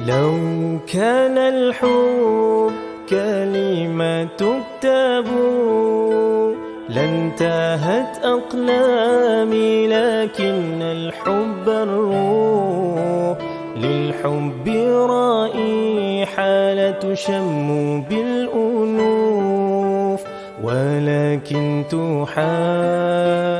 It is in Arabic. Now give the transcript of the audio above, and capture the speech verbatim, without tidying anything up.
لو كان الحب كلمة تكتب لانتهت أقلامي، لكن الحب الروح للحب رائحة لا تشم بالأنوف، ولكن تحب